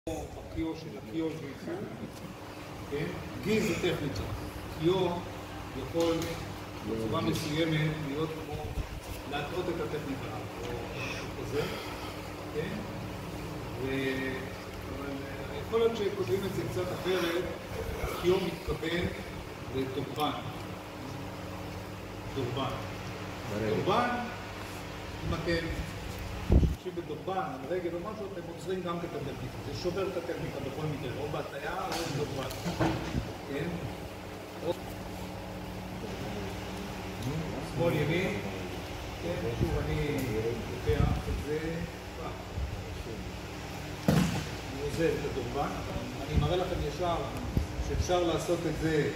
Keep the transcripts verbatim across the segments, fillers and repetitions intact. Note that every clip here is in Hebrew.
הקיו של הקיו גי, כן? גי זה טכניקה. קיו יכול בצורה מסוימת להיות כמו להטעות את הטכניקה, או משהו כזה, כן? ויכול להיות שכותבים את זה קצת אחרת, קיו מתכוון לדורבן. דורבן. דורבן, אם אתם משתמשים בדורבן, על רגל או משהו, אתם עוצרים גם את הטכניקה. זה שובר את הטכניקה בכל מקרה, או בהטיה או בדורבן. כן? שמאל ימין. כן, שוב אני לוקח את זה. אני עוזב את הדורבן. אני מראה לכם ישר שאפשר לעשות את זה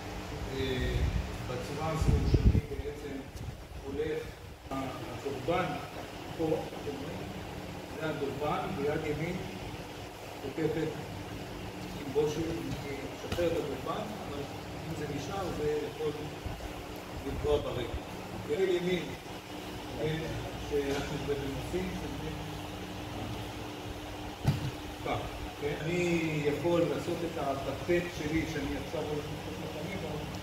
בצורה הזו שאני בעצם הולך הדורבן פה, זה הדורבן, ביד ימין תוקפת עם בושי, משחרר את הדורבן, אבל אם זה נשאר זה יכול לפגוע ברגל. רגל ימין, שאנחנו בנושאים, כך, אני יכול לעשות את הפטט שלי שאני עכשיו הולך לתת לפנים,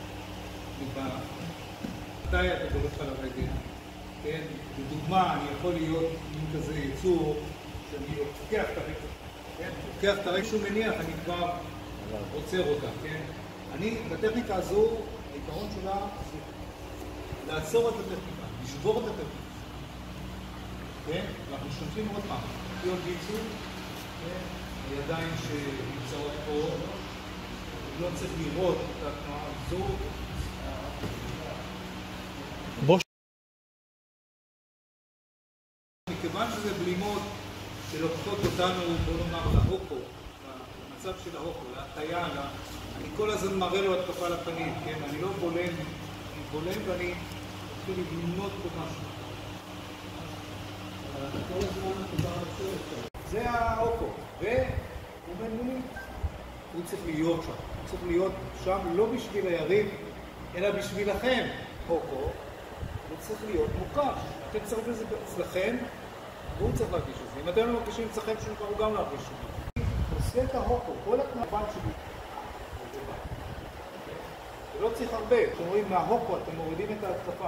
מתי אתה דורך על הרגל. כן, לדוגמה, אני יכול להיות עם כזה יצור שאני לוקח את הרגל, כן? לוקח את הרגל שהוא מניח, אני כבר עוצר אותה, כן? אני, בטכניקה הזו, העיקרון שלה זה לעצור את הטכניקה, לשבור את הטכניקה, כן? אנחנו משתמשים עוד פעם, קיו גי, כן? הידיים שנמצאות פה, לא צריך לראות את התנועה הזו, מכיוון שזה בלימות שלוקחות אותנו, בוא נאמר, להוקו, למצב של ההוקו, להטיה, אני כל הזמן מראה לו התקפה לפנים, כן? אני לא בולם, אני בולם ואני מתחיל לבנות פה משהו. כל הזמן התקפה לצורך. זה ההוקו, והוא מנמולי. הוא צריך להיות שם, הוא צריך להיות שם לא בשביל היריב, אלא בשבילכם, הוקו. הוא צריך להיות מוקש. אתם צריכים את זה אצלכם, והוא צריך להרגיש את זה. אם אתם לא מרגישים אצלכם שהוא כבר הוא גם להרגיש את זה. עושה את ההוקו, כל התנבן שלי. זה לא צריך הרבה. אתם רואים מההוקו, אתם מורידים את ההתקפה.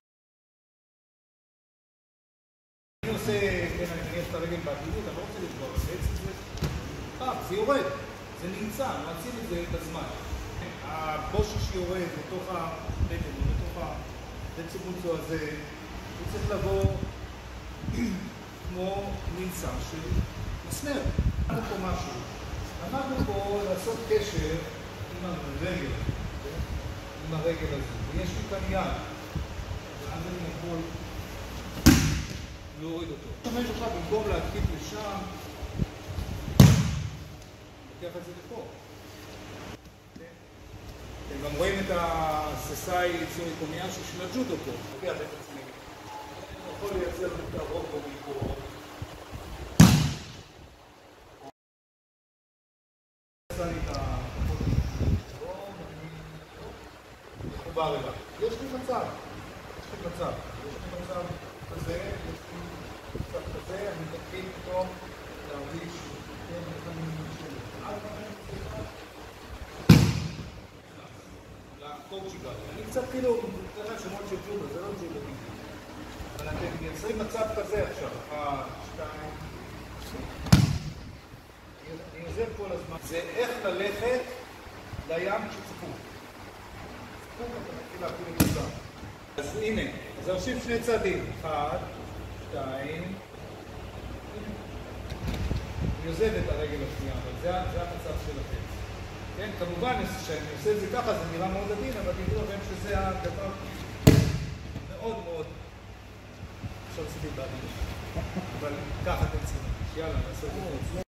אני עושה, כן, אני מניח את הרגל בעדינות, אני לא רוצה לדבר, בעצם זה פעם, זה יורד. זה נמצא, מעצים את זה בזמן. הבושי שיורד בתוך הבטן, בתוך ה... בציבוצו הזה, הוא צריך לבוא כמו נמצא של מסמר. למדנו פה משהו. למדנו פה לעשות קשר עם הרגל, עם הרגל הזה. ויש לי כאן יד, ואז אני יכול להוריד אותו. אני משתמש עכשיו במקום להתקיף לשם, לוקח את זה לפה. אתם גם רואים את הססאי יצורי קומיאשי של הג'ודו פה. לוקח את עצמי. אני יכול לייצר את הרוב פה מפה. עשה לי את הכוחות פה, מחובר אליו. יש לי מצב. יש לי מצב. יש לי מצב כזה, יש לי מצב כזה, אני מתחיל פתאום להרגיש כן, איך אני משתמש. קורצ'יגל. אני קצת כאילו, זה רק שמות של ג'ודו, זה לא ג'ודו. אבל אתם מייצרים מצב כזה עכשיו, אחת, שתיים. אני עוזר כל הזמן. זה איך ללכת לים כשצפו. צפו, אתה מתחיל להפיל את זה. אז הנה, אז נוסיף שני צעדים. אחת, שתיים. אני עוזב את הרגל השנייה, אבל זה המצב שלכם. כן, כמובן, כשאני עושה את זה ככה, זה נראה מאוד עדין, אבל תדעו לכם שזה הדבר מאוד מאוד... עכשיו עשיתי בעדינות. אבל ככה אתם צריכים. יאללה, נעשה את זה.